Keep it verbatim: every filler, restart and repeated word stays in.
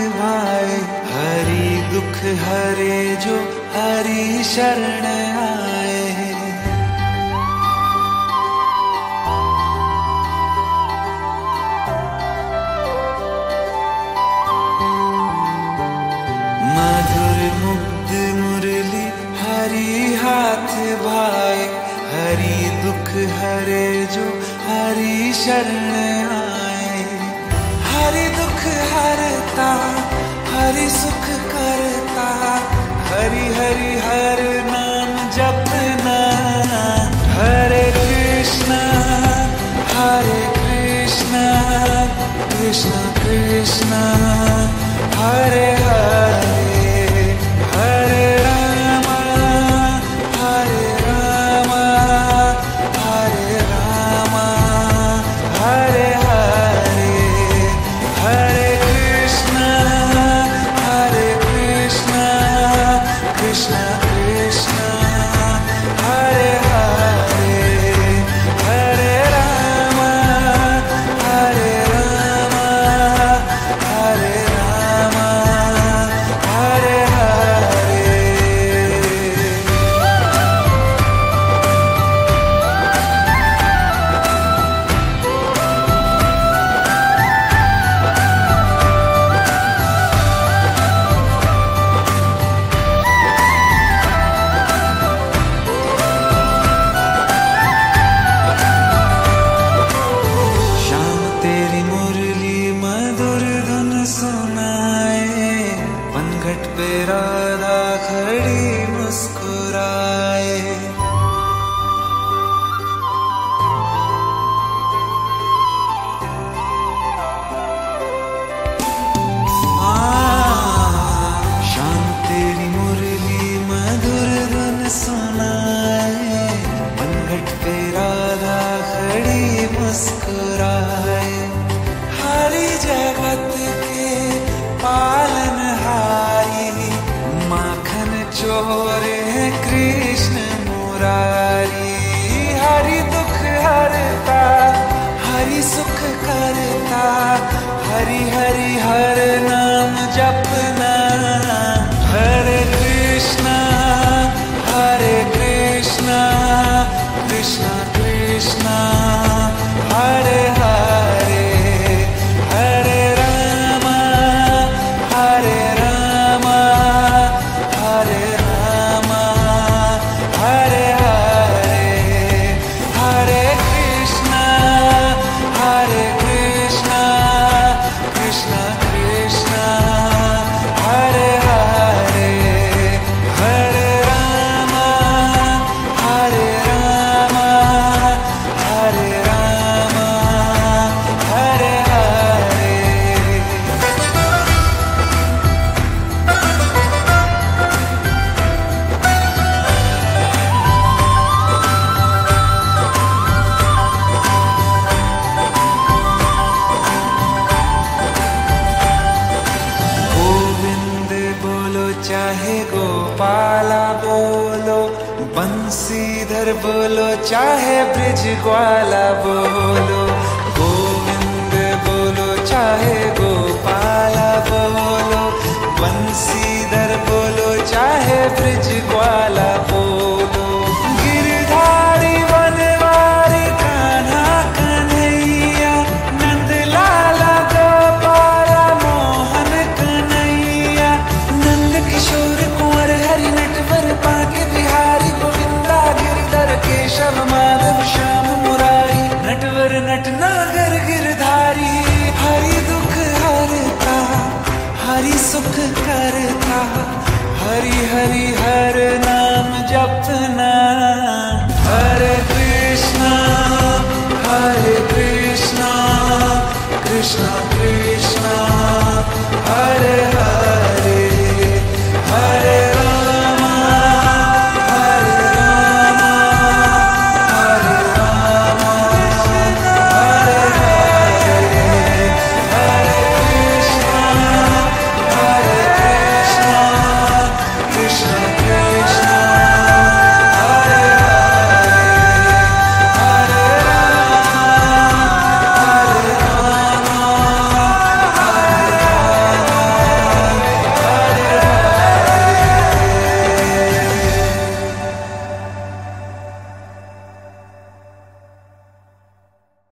भाए। हरि दुख हरे जो हरि शरण आए। मधुर मुग्ध मुरली हरि हाथ भाए। हरि दुख हरे जो हरि शरण आए। हरि दुख हरता हरि सुख करता। हरि हरि हर नाम जपना। हरे कृष्णा हरे कृष्णा कृष्णा कृष्णा हरे हरे। हरे रामा हरे रामा हरे रामा हरे हरे। हरे कृष्णा हरे कृष्णा कृष्णा कृष्णा हरे हरे। हरे रामा हरे रामा हरे रामा हरे हरे। शाम तेरी मुरली मधुर धुन सुनाए। पनघट पे राधा खड़ी मुस्कुराए। आ, शाम तेरी मुरली मधुर धुन सुनाए। पनघट पे राधा खड़ी मुस्कुराए। हरि जगत के पालनहारी। माखन चोर है कृष्ण मुरारी। हरि दुख हरता हरि सुख करता। हरि हरि हर नाम जपना। हरे कृष्णा हरे कृष्णा कृष्णा कृष्णा हरे हरे। हरे रामा हरे रामा हरे रामा हरे हरे। हरे कृष्णा हरे कृष्णा कृष्णा कृष्णा हरे हरे। हरे रामा हरे रामा हरे रामा हरे हरे। गोविंद बोलो चाहे गोपाला बोलो। बंसीधर बोलो चाहे ब्रिज ग्वाला बोलो। गोविंद बोलो चाहे गोपाला बोलो। बंसीधर बोलो चाहे ब्रिज ग्वाला बोलो। गिरधारी वनवारी कान्हा कन्हैया। नंद लाला गोपाला मोहन कन्हैया। नंद किशोर कुंवर हरि नटवर बांके बिहारी गोविंदा गिरधर केशव